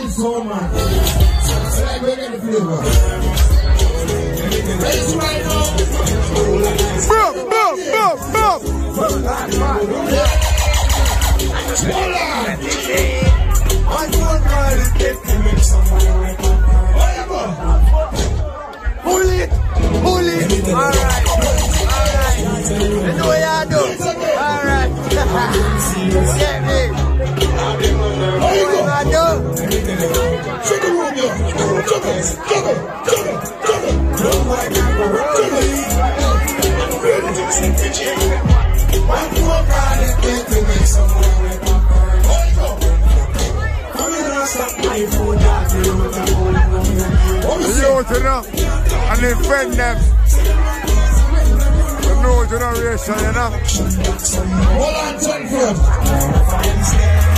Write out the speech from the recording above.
so man. So I go get the flavor. Raise right now. Boom. I don't call it get to make someone. Pull it. Alright. You know what you do. Alright. Get me. What you gonna do? And defend them. The new generation, you know. Hold on, 10 first.